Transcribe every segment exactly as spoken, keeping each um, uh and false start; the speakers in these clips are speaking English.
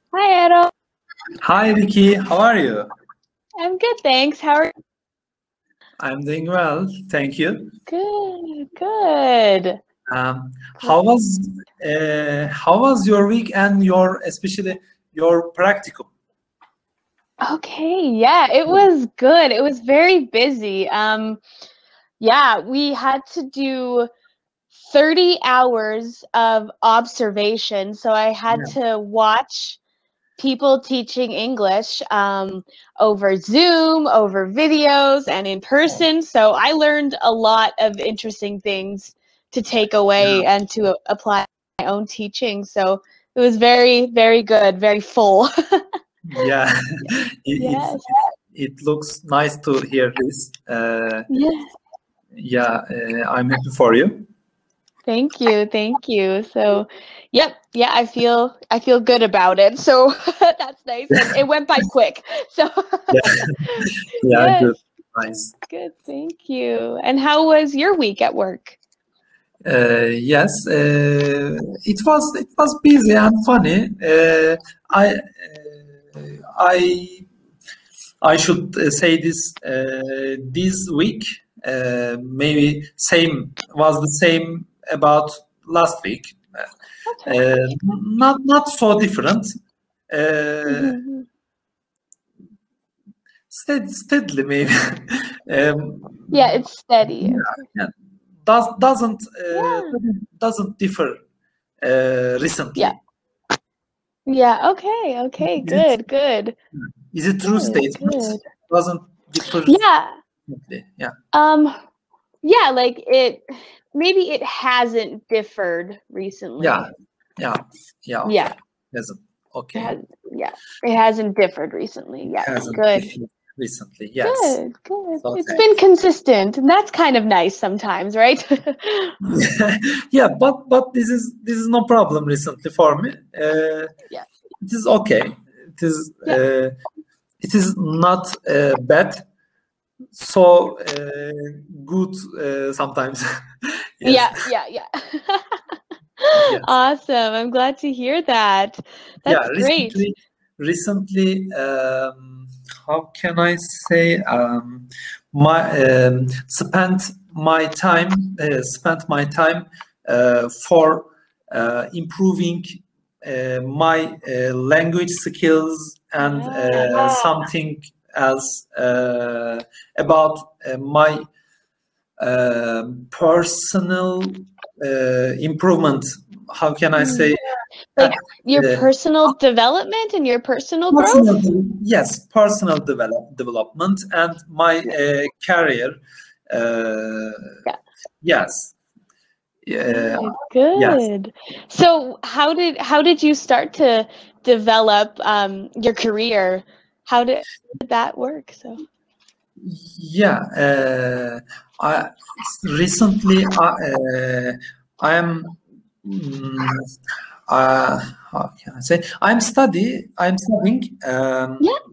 Hi, Edo. Hi, Vicky. How are you? I'm good, thanks. How are you? I'm doing well, thank you. Good, good. Um, how Great. was uh, how was your week and your especially your practicum? Okay, yeah, it was good. It was very busy. Um, yeah, we had to do thirty hours of observation. So I had Yeah. to watch people teaching English um, over Zoom, over videos, and in Oh, person. So I learned a lot of interesting things to take away yeah. and to apply my own teaching. So it was very, very good, very full. Yeah. It, it Yes. it looks nice to hear this. Uh, Yeah. yeah, uh, I'm happy for you. Thank you. Thank you. So, yep. Yeah, I feel I feel good about it. So that's nice. And it went by quick. So Yeah, yeah, yes. good, nice. Good, thank you. And how was your week at work? Uh, yes, uh, it was it was busy and funny. Uh, I uh, I I should uh, say this uh, this week uh, maybe same was the same about last week. Okay. Uh, not not so different. Uh, Mhm. stead, steadily maybe. um, Yeah, it's steady. yeah, Okay. yeah. Does doesn't uh, Yeah. doesn't differ uh, Yeah. recently. Yeah. Okay. Okay. Is it Good. Good. is it true Good. statement? Good. Doesn't differ Yeah. recently. Yeah. Um. Yeah. Like it. Maybe it hasn't differed Yeah. recently. Yeah. Yeah. Okay. Yeah. Doesn't. It Okay. has. Yeah. It hasn't differed recently. Yeah. Hasn't Good. differed recently. Yes. Good. Good. So It's been thanks. consistent, and that's kind of nice sometimes, right? Yeah, but but this is this is no problem recently for me. Uh, Yeah. it is okay. It is Yeah. uh, it is not uh, bad. So uh, good uh, sometimes. Yes. Yeah. Yeah. Yeah. Yes. Awesome. I'm glad to hear that. Yeah. That's great. Recently, recently, um, how can I say? Um, my um, spent my time uh, spent my time uh, for uh, improving uh, my uh, language skills and Yeah. uh, something else uh, about uh, my uh, personal uh, improvement. How can I Mm. say? Uh, Like your personal development and your personal Personal, growth? de- yes, personal develop, development and my Yeah. uh, career. Uh, Yeah. yes, uh, Good. yes, Good. So how did how did you start to develop um, your career? How did that work? So yeah. Uh, I recently I uh, I am. mm, uh, how can I say? I'm study. I'm studying um, yeah.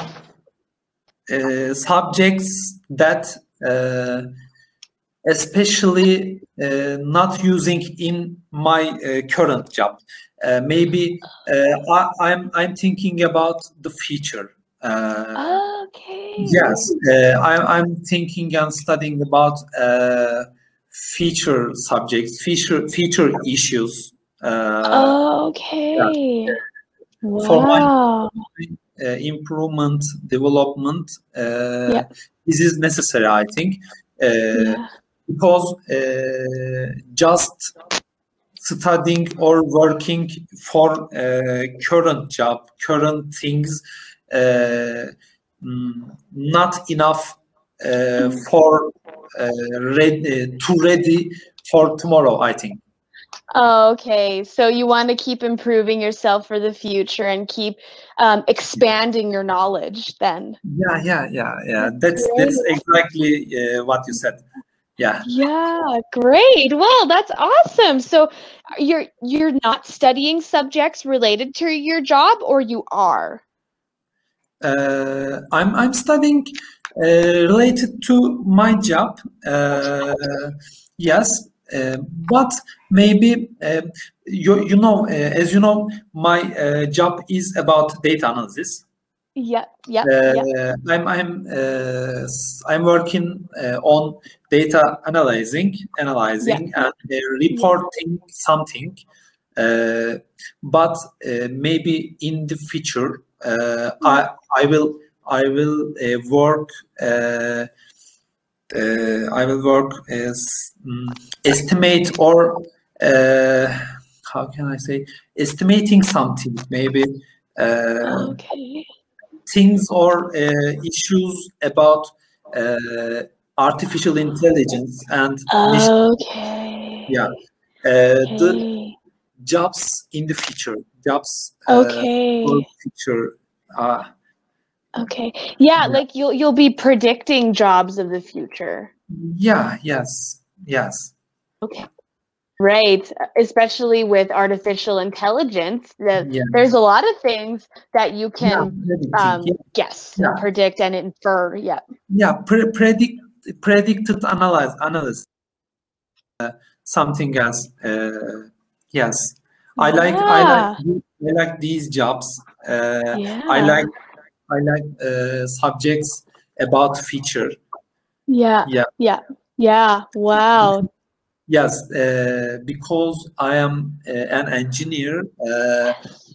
uh, subjects that. Uh, especially uh, not using in my uh, current job. Uh, maybe uh, I, I'm I'm thinking about the future. Uh, Okay. yes, uh, I, I'm thinking and studying about uh, future subjects, future future issues. Uh, yeah. Okay. For my Wow. uh, improvement, development, uh, Yeah. this is necessary, I think. Uh, Yeah. because uh, just studying or working for uh, current job, current things, uh, mm, not enough uh, Mhm. for uh, ready, to ready for tomorrow, I think. Oh, okay. So you want to keep improving yourself for the future and keep um, expanding your knowledge then. Yeah, yeah, yeah, yeah. That's That's great. that's exactly uh, what you said. Yeah. Yeah, great. Well, that's awesome. So you're you're not studying subjects related to your job or you are? Uh, I'm I'm studying uh, related to my job. Uh, yes, uh, but maybe uh, you you know uh, as you know, my uh, job is about data analysis. Yep, yep, Uh, yep. I'm I'm uh, s- I'm working uh, on data analyzing, analyzing Yeah. and uh, reporting something. Uh, but uh, maybe in the future, uh, I I will I will uh, work. Uh, uh, I will work as mm, estimate or uh, how can I say estimating something maybe. Uh, Okay. things or uh, issues about uh, artificial intelligence and machine. Yeah, Okay. uh, the Okay. jobs in the future, jobs uh, for Okay. future. Uh, Okay. Yeah, yeah, like you'll you'll be predicting jobs of the future. yeah, yes, yes, Okay. Right. Especially with artificial intelligence, that yeah, there's a lot of things that you yeah, can predicting. um, Yeah, guess and yeah, predict and infer. Yeah. yeah. Pre- predict, predicted analyze, analysis. Something else. Uh, yes, I like I like Yeah. I like these jobs. Uh, I Yeah. like I like uh, subjects about future. Yeah. Yeah, Yeah. Yeah. Wow. yes, uh, because I am uh, an engineer. Uh,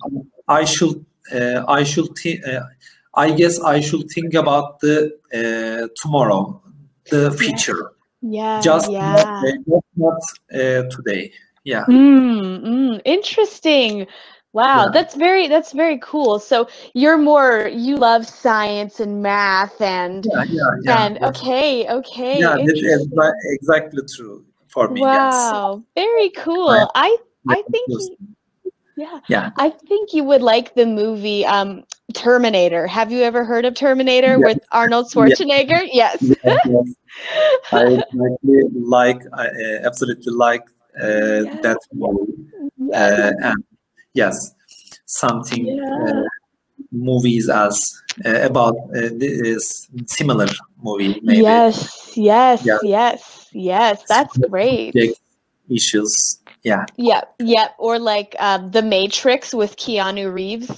I should uh, I should thi- uh, I guess I should think about the uh, tomorrow, the Yeah. future. Yeah. Just not, Yeah. uh, just not uh, today. Yeah, Mm, mm, interesting. Wow, yeah. that's very that's very cool. So you're more you love science and math and Yeah, yeah, yeah, and yeah. okay, okay, Yeah, that's interesting. exa- exactly true for me. Yes, Wow, very I cool. I I very think close. you, yeah, Yeah, I think you would like the movie um Terminator. Have you ever heard of Terminator yes, with Arnold yes, Schwarzenegger? Yes. yes, yes. I exactly like, I uh, absolutely like uh, Yes. that movie. Yes. Uh, and yes, something uh, Yeah. movies as uh, about uh, this similar movie maybe. Yes, yes, Yeah, yes, yes. That's similar great. subject issues. Yeah, Yep, yep. Or like um, The Matrix with Keanu Reeves.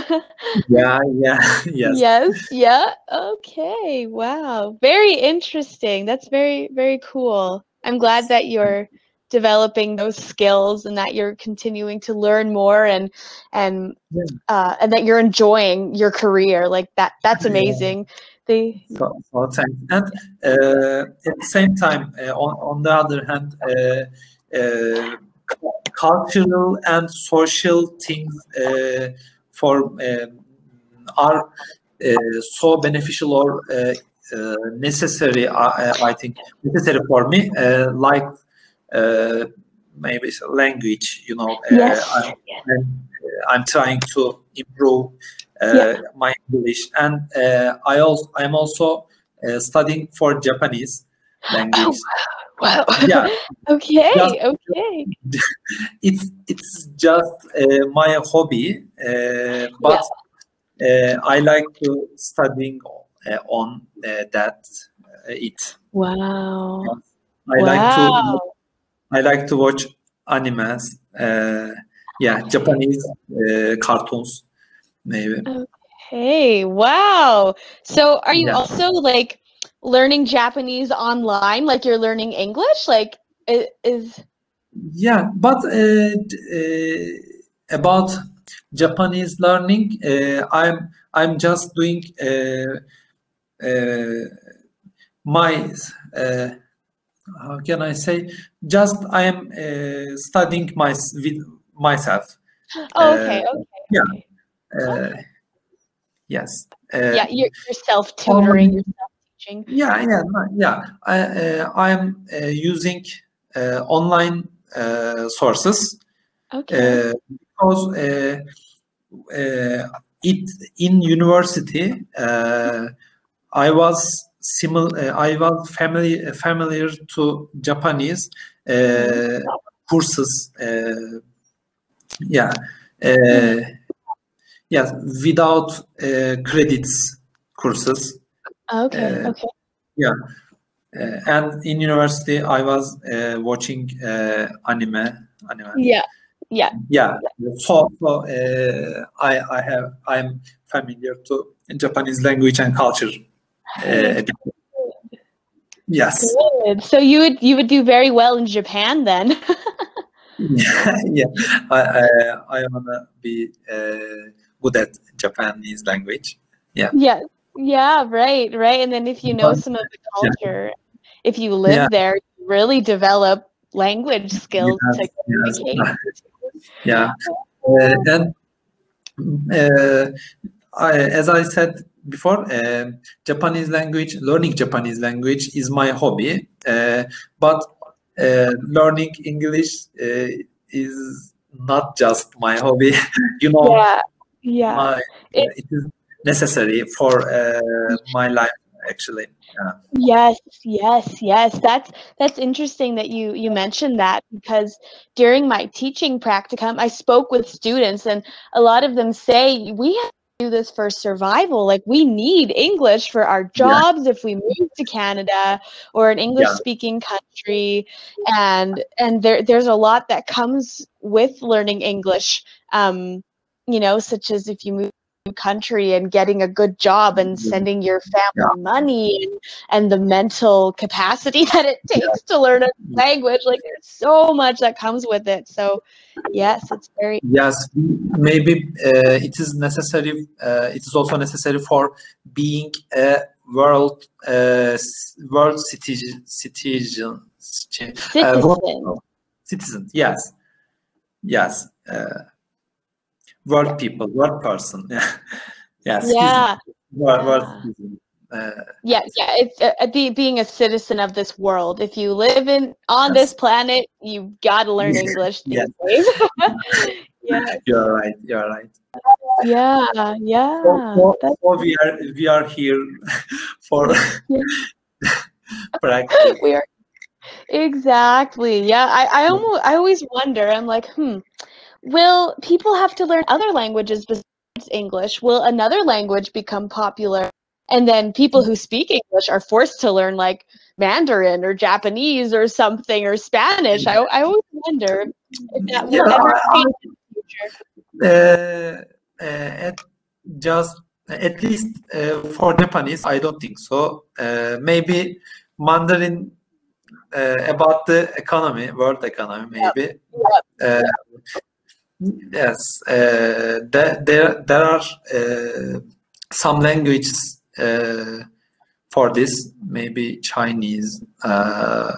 yeah, yeah, yes. Yes, yeah. Okay. Wow. Very interesting. That's very, very cool. I'm glad that you're developing those skills and that you're continuing to learn more and and Yeah. uh, and that you're enjoying your career. Like that. That's Yeah. amazing. They. So, so thanks. And uh, at the same time, uh, on, on the other hand, uh, uh, cultural and social things uh, for um, are uh, so beneficial or uh, uh, necessary. Uh, I think necessary for me, uh, like uh, maybe it's a language. You know, uh, Yes. I'm, I'm I'm trying to improve Yeah. uh, my English, and uh, I also I'm also uh, studying for Japanese language. Oh, wow. Yeah, just Okay. Okay. it's it's just uh, my hobby, uh, Yeah. but uh, I like to studying uh, on uh, that uh, it. Wow. I like to Wow. I like to watch animes. Uh, yeah, Japanese uh, cartoons maybe. Okay. Wow. So are you Yeah. also like learning Japanese online like you're learning English? Like i- is Yeah, but uh, d- uh, about Japanese learning, uh, I'm I'm just doing uh, uh, my uh, how can I say? Just I am uh, studying my with myself. Oh, Uh, okay. Okay. yeah. Okay. Uh, Okay. yes. Uh, Yeah, you're you're self-tutoring, you're online. self-teaching. Yeah. Yeah. no, Yeah. I uh, I am uh, using uh, online uh, sources. Okay. Uh, because uh, uh, it in university uh, I was simil- uh, I was familiar familiar to Japanese Mhm. uh, courses. Uh, yeah, Mhm. uh, yeah, without uh, credits courses. Okay. Uh, Okay. yeah, Uh, and in university, I was uh, watching uh, anime. Anime. Yeah. Yeah. Yeah. So, so uh, I I have I'm familiar to Japanese language and culture. Uh, yes. Good. So you would you would do very well in Japan then. Yeah. Yeah. I I, I wanna be uh, good at Japanese language. Yeah. Yeah. Yeah, right, right. And then if you know But, some of the yeah. culture, if you live Yeah. there, you really develop language skills to Yes. Yes. communicate. Yeah. Uh, and uh, I, as I said before, uh, Japanese language, learning Japanese language is my hobby. Uh, but uh, learning English uh, is not just my hobby. You know, Yeah. Yeah. my It, it is necessary for uh, my life actually. Yeah. yes, yes, yes. That's that's interesting that you you mentioned that, because during my teaching practicum, I spoke with students, and a lot of them say we have to do this for survival. Like, we need English for our Yeah. jobs if we move to Canada or an English Yeah. speaking country, and and there there's a lot that comes with learning English. Um, you know, such as if you move country and getting a good job and sending your family Yeah. money, and, and the mental capacity that it takes to learn a language. Like, there's so much that comes with it. So yes, it's very Yes, maybe uh, it is necessary. Uh, it is also necessary for being a world uh, s- world citizen. Citizen. Uh, world citizen. citizen. Yes, yes. Uh, world people, world person. Yeah, citizen. Yeah. World, world Yeah. citizen. Uh, Yeah, yeah, it's uh, be, being a citizen of this world. If you live in on yes. this planet, you've got to learn English these Yes. days. Yeah, You're right. You're right. yeah, yeah. So, so, That's, so we are we are here for yeah. practice. We are exactly. Yeah, I, I almost I always wonder. I'm like, hmm, will people have to learn other languages besides English? Will another language become popular? And then people who speak English are forced to learn like Mandarin or Japanese or something, or Spanish. I, I always wonder if that will Yeah, ever I, change in the future. Uh, uh, at just at least uh, for Japanese, I don't think so. Uh, maybe Mandarin uh, about the economy, world economy, maybe. Yep. Uh, yes, uh, there there there are uh, some languages uh, for this. Maybe Chinese. Uh,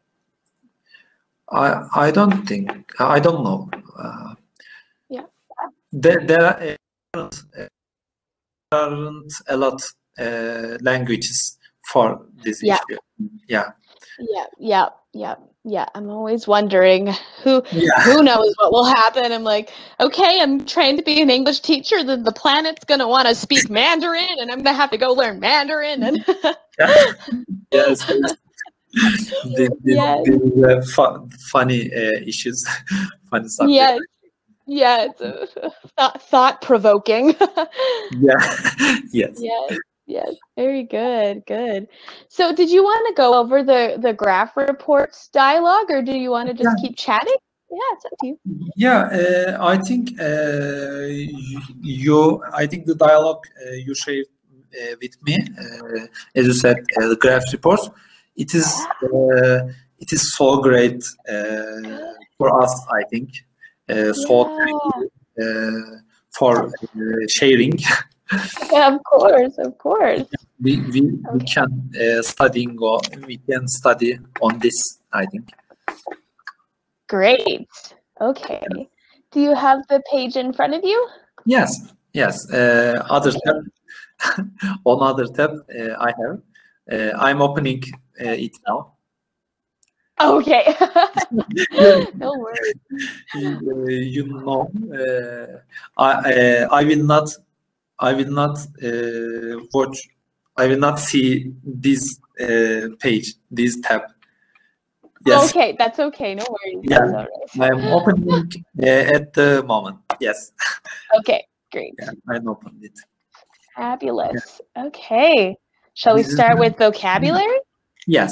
I I don't think I don't know. Uh, Yeah. there there are. Uh, aren't a lot uh, languages for this Yeah. issue. Yeah. Yeah, yeah, yeah, yeah. I'm always wondering who Yeah. who knows what will happen. I'm like, okay, I'm trained to be an English teacher, then the planet's gonna want to speak Mandarin, and I'm gonna have to go learn Mandarin. And Yeah. Yes. This, this, yes, this is uh, fu- funny uh, issues, funny subject. yes, yeah. It's uh, thought thought provoking. Yeah. Yes. Yes, yes. Very good, good. So, did you want to go over the the graph reports dialogue, or do you want to just Yeah. keep chatting? Yeah, it's up to you. Yeah, uh, I think uh, you, I think the dialogue uh, you shared uh, with me, uh, as you said, uh, the graph reports, it is uh, it is so great uh, for us. I think uh, so thank you uh, for uh, sharing. Yeah, of course, of course. we we, we can uh, studying or we can study on this. I think. Great. Okay. Do you have the page in front of you? Yes, yes. Uh, other tab, on other tab, uh, I have. Uh, I'm opening uh, it now. Okay. No worries. Uh, you know, uh, I uh, I will not I will not uh, watch. I will not see this uh, page, this tab. Yes. Okay, that's okay. No worries. Yeah. That's all right. I'm opening uh, at the moment. Yes. Okay, great. Yeah, I'm opened it. Fabulous. Okay. Shall we This is start the- with vocabulary? Yes.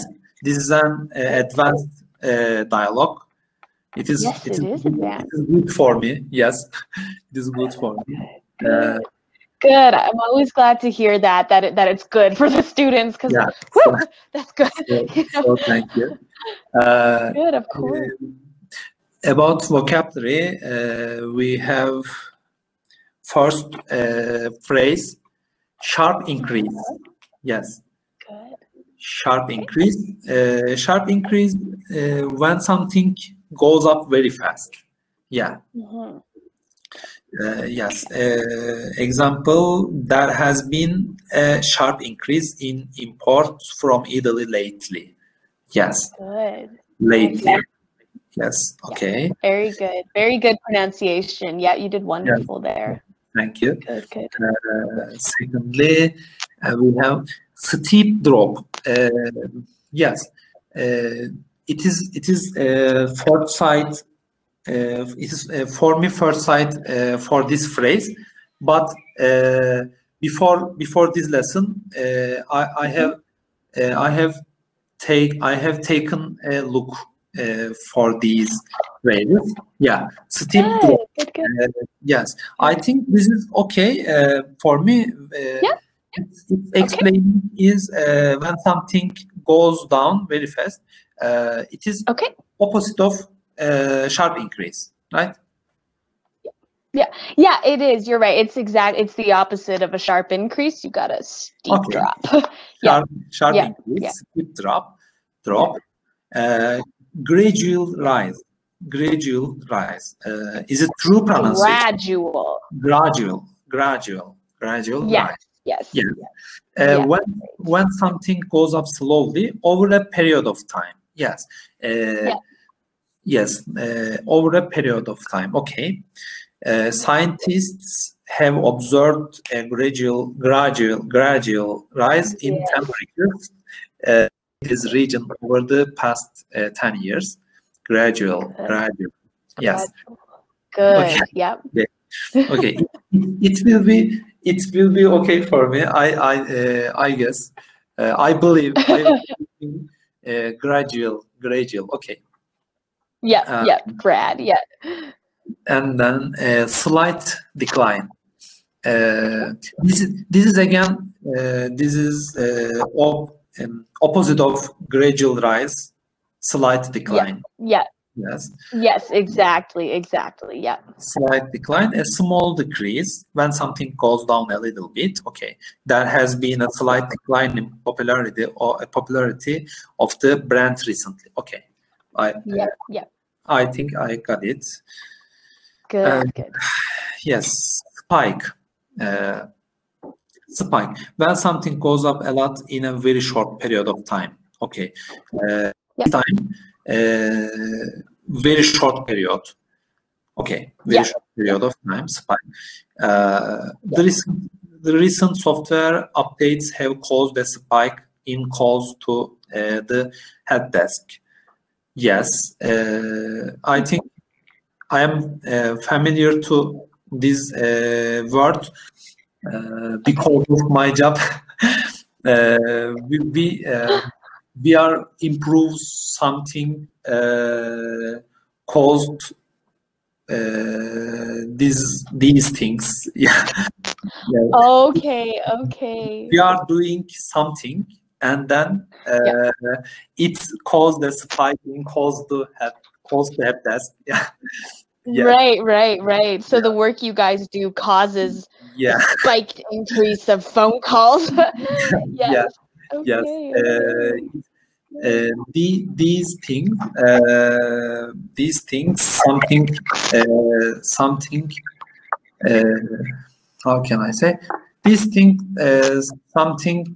this is an uh, advanced uh, dialogue. It is. Yes, it, it is, is advanced. It is good for me. Yes, it is good for me. Uh, Good. I'm always glad to hear that that it, that it's good for the students because yeah, whew, that's good. so, You know? so thank you. Uh, Good, of course. uh, about vocabulary, uh, we have first uh, phrase, sharp increase. Yes. Good. Sharp increase. Uh, sharp increase uh, when something goes up very fast. Yeah. Mm-hmm. Uh, yes. Uh, example, there has been a sharp increase in imports from Italy lately. Yes. Good. Lately. Nice. Yes. Okay. Very good. Very good pronunciation. Yeah, you did wonderful Yes. there. Thank you. Good, good. Uh, secondly, uh, we have steep drop. Uh, yes. Uh, it is. It is uh, fourth side. Uh, it is uh, for me first sight uh, for this phrase, but uh, before before this lesson, uh, I, I have uh, I have take I have taken a look uh, for these phrases. Yeah, steep Good, drop. good, good. Uh, yes, I think this is okay uh, for me. Uh, Yeah. It's, it's explaining is uh, when something goes down very fast. Uh, it is Okay. opposite of uh, sharp increase, right? Yeah, yeah, it is. You're right. It's exact. It's the opposite of a sharp increase. You got a steep Okay. drop. Yeah. Sharp, sharp Yeah. increase, Yeah. steep drop, drop, uh, gradual rise, gradual rise. Uh, is it true pronunciation? Gradual. Gradual, gradual, gradual Yes. rise. Yes. Yeah. Yeah. Uh, Yeah. when when something goes up slowly over a period of time. Yes. Uh, Yeah. Yes. Uh, over a period of time. Okay. Uh, scientists have observed a gradual, gradual, gradual rise in Yes. temperatures uh, in this region over the past uh, ten years. Gradual, Good. gradual. Yes. Good. Okay. Yep. Yeah. Okay. it, it will be. It will be okay for me. I. I. Uh, I guess. Uh, I believe. I believe uh, gradual, gradual. Okay. Yeah. Uh, Yeah. Grad. Yeah. and then a slight decline. Uh, this is this is again uh, this is uh, op, um, opposite of gradual rise, slight decline. Yeah. Yes, Yes. Exactly. Exactly. Yeah. slight decline, a small decrease when something goes down a little bit. Okay, there has been a slight decline in popularity or a popularity of the brand recently. Okay, I Yeah. uh, Yeah. I think I got it. Good. Uh, Good. Yes, spike. Uh, spike. When something goes up a lot in a very short period of time. Okay. Uh, Yeah. Time. Uh, very short period. Okay. Very Yeah. short period of time. Spike. Uh, the recent the recent software updates have caused a spike in calls to uh, the help desk. Yes. Uh, I think I am uh, familiar to this uh, word uh, because of my job. uh, we we, uh, we are improve something uh, caused uh, these these things. Yeah. Yeah. Okay. Okay. We are doing something and then uh, Yeah. it caused a spike in calls to help calls to help desk. Yeah. Yeah. Right, right, right. So the work you guys do causes Yeah. a spiked increase of phone calls. Yeah. Yes. Yes. Okay. Uh, okay. uh, the, these things, uh, these things, something, uh, something. Uh, how can I say? These things, uh, something.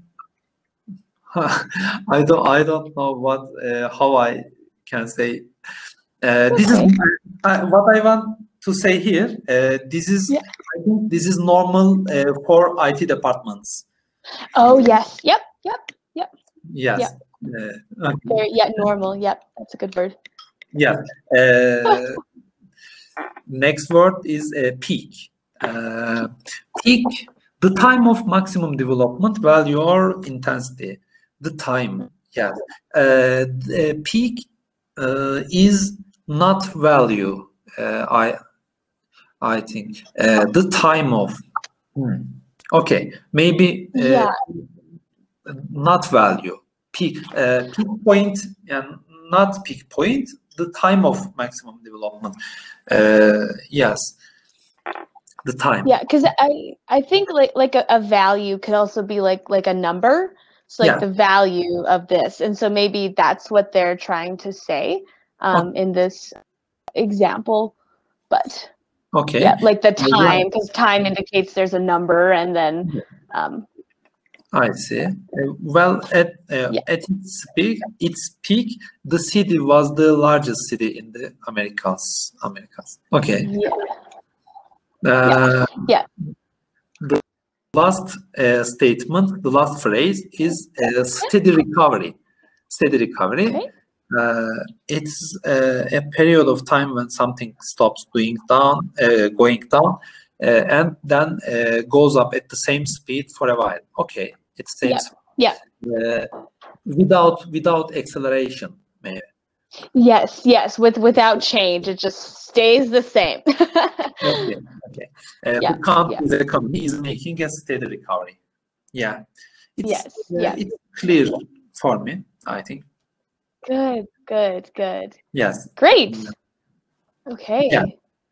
I don't. I don't know what. Uh, how I can say. Uh, this Okay. is uh, what I want to say here. Uh, this is. Yeah. I think this is normal uh, for I T departments. Oh yes. Yep. Yep. Yep. Yes. Yeah. Uh, okay. Very, yeah. Normal. Yep. That's a good word. Yeah. Uh, next word is uh, peak. Uh, peak, the time of maximum development value or intensity. The time. Yeah. Uh, the peak uh, is not value. Uh, I I think uh, the time of. Hmm. Okay, maybe uh, Yeah. not value. Peak uh, peak point and not peak point. The time of maximum development. Uh, yes, the time. Yeah, because I I think like like a, a value could also be like like a number. So like Yeah. the value of this, and so maybe that's what they're trying to say um, in this example. But Okay. yeah, like the Yeah. time, because time indicates there's a number, and then um, I see. Uh, well, at uh, Yeah. at its peak, its peak, the city was the largest city in the Americas. Americas. Okay. yeah, Uh, yeah, The last uh, statement, the last phrase is uh, steady recovery. Steady recovery. okay, Uh, it's uh, a period of time when something stops doing down, uh, going down, uh, and then uh, goes up at the same speed for a while. Okay, it's same yeah, speed. yeah. Uh, without without acceleration, maybe. Yes, yes. With without change, it just stays the same. Okay, okay. Uh, Yeah, the country's yeah. economy is making a steady recovery. Yeah, it's Yes, uh, yes. it's clear for me, I think. Good, good, good. Yes. Great. Okay. Yeah.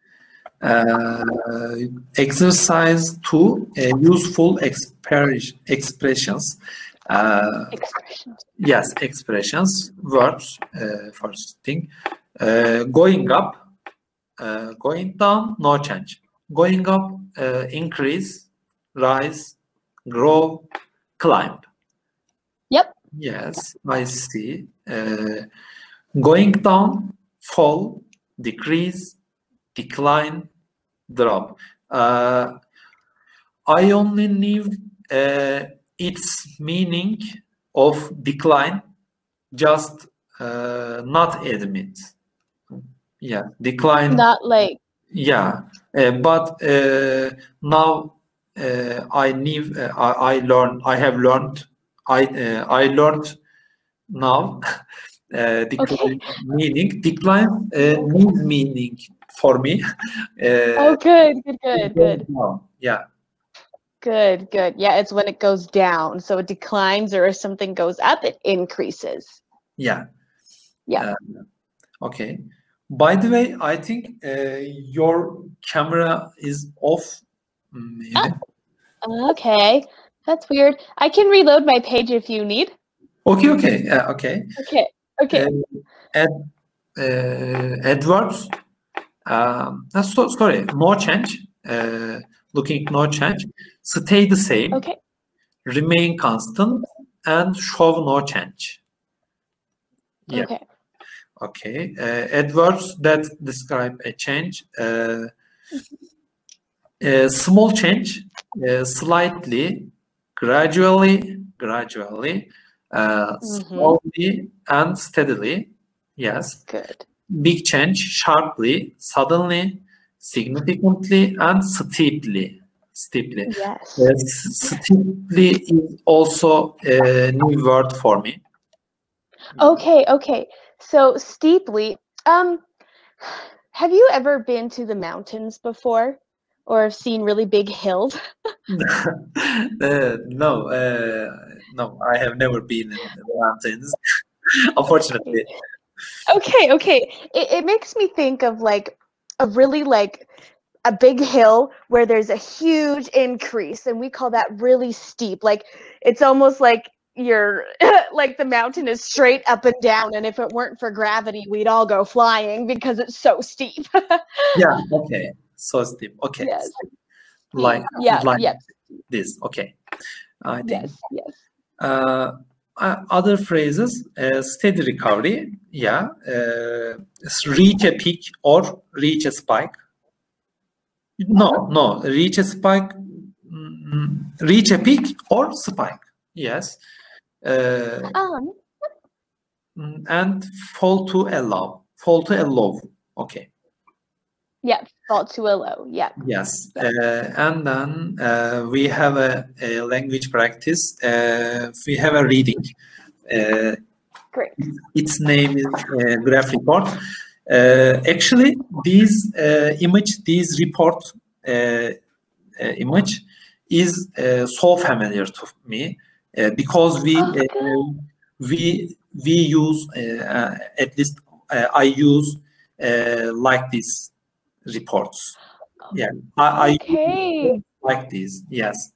Uh, exercise two, uh, useful expre- expressions. Uh, Expressions. yes, expressions, verbs, uh, first thing. Uh, going up, uh, going down, no change. Going up, uh, increase, rise, grow, climb. Yep. Yes, I see. Uh, going down, fall, decrease, decline, drop. Uh, I only knew uh, its meaning of decline, just uh, not admit. Yeah, decline. Not like Yeah, uh, but uh, now uh, I knew. Uh, I, I learned. I have learned. I uh, I learned now. Uh, decline Okay. meaning. Decline uh, means meaning for me. Uh, Oh, good, good, good, good, down. Yeah. good, good. Yeah, it's when it goes down. So it declines, or if something goes up, it increases. Yeah. Yeah. Uh, okay. By the way, I think uh, your camera is off. Maybe. Oh, okay. That's weird. I can reload my page if you need. Okay. Okay. Uh, okay. Okay. Okay. Uh, ad, uh, adverbs. Um, uh, so, sorry. No change. Uh, looking no change. Stay the same. Okay. Remain constant and show no change. Yeah. Okay. Okay. Uh, adverbs that describe a change. Uh, uh, small change, uh, slightly, gradually, gradually, uh, Mhm. slowly, and steadily. Yes. Good. Big change, sharply, suddenly, significantly, and steeply. Steeply. Yes. Uh, steeply is also a new word for me. Okay, okay. So steeply, um, have you ever been to the mountains before, or seen really big hills? uh, no, uh, no, I have never been in the mountains, unfortunately. Okay, okay. It, it makes me think of like a really like a big hill where there's a huge increase, and we call that really steep. Like it's almost like you're like the mountain is straight up and down, and if it weren't for gravity, we'd all go flying because it's so steep. Yeah, okay. So steep. Okay. Yes. Like, Yeah, like yes. this. Okay. I think. Yes, yes. Uh, uh, other phrases, uh, steady recovery. Yeah. Uh, reach a peak or reach a spike. No, no. Reach a spike. mm, Reach a peak or spike. Yes. Uh, Um, mm, and fall to a low. Fall to a low. Okay. yeah, fall to a low. Yeah. Yes, uh, and then uh, we have a, a language practice. Uh, we have a reading. Uh, Great. Its name is uh, Graph Report. Uh, actually, these uh, image, these report uh, uh, image is uh, so familiar to me uh, because we Oh, uh, good. we we use uh, at least uh, I use uh, like these reports. Yeah, I, I Okay. like these. Yes.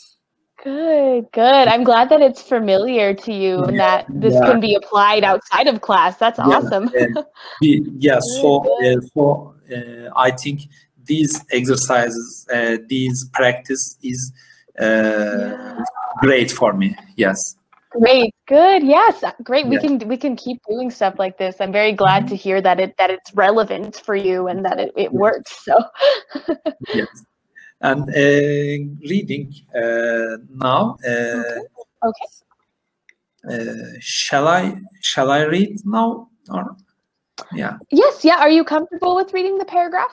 Good, good. I'm glad that it's familiar to you and Yeah, that this yeah, can be applied outside of class. That's yeah. awesome. uh, we- yeah. Good, So, uh, good. so uh, I think these exercises, uh, these practice is uh, Yeah. great for me. Yes. Great, good. Yes, uh, great. We Yeah. can we can keep doing stuff like this. I'm very glad to hear that it that it's relevant for you and that it, it works. So Yes. And uh, reading uh, now. Uh, okay. Okay. uh, shall I shall I read now? Or yeah. Yes, yeah. Are you comfortable with reading the paragraph?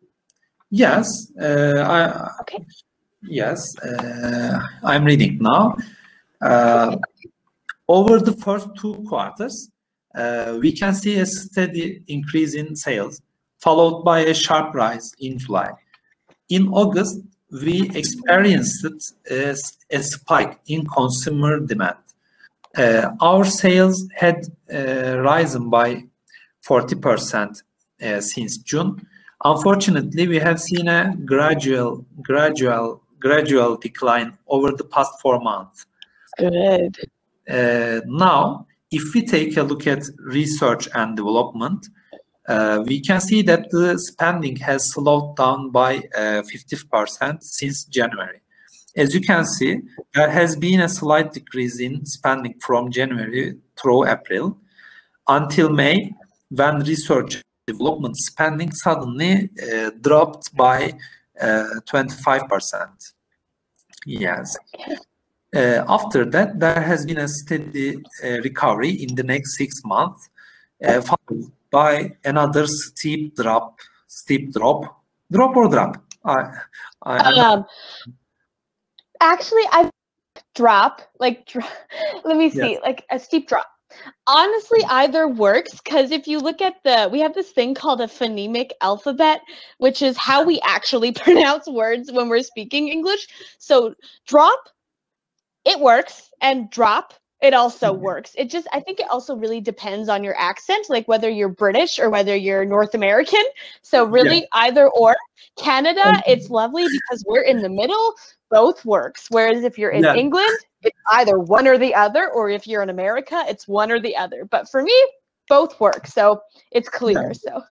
Yes. Uh, I Okay. yes. Uh, I'm reading now. Uh, over the first two quarters, uh, we can see a steady increase in sales, followed by a sharp rise in July. In August, we experienced a, a spike in consumer demand. Uh, our sales had uh, risen by forty percent uh, since June. Unfortunately, we have seen a gradual, gradual, gradual decline over the past four months. Good. Uh, now, if we take a look at research and development, uh, we can see that the spending has slowed down by uh, fifty percent since January. As you can see, there has been a slight decrease in spending from January through April until May, when research and development spending suddenly uh, dropped by uh, twenty-five percent. Yes. Uh, after that, there has been a steady uh, recovery in the next six months, uh, followed by another steep drop, steep drop, drop or drop. I, I, I'm not- Um, actually, I drop like dro- let me see, yes. like a steep drop. Honestly, either works because if you look at the, we have this thing called a phonemic alphabet, which is how we actually pronounce words when we're speaking English. So drop, it works, and drop, it also works. It just, I think it also really depends on your accent, like whether you're British or whether you're North American. So really, Yeah. either or. Canada, it's lovely because we're in the middle, both works. Whereas if you're in Yeah. England, it's either one or the other, or if you're in America, it's one or the other. But for me, both work, so it's clear. Yeah. So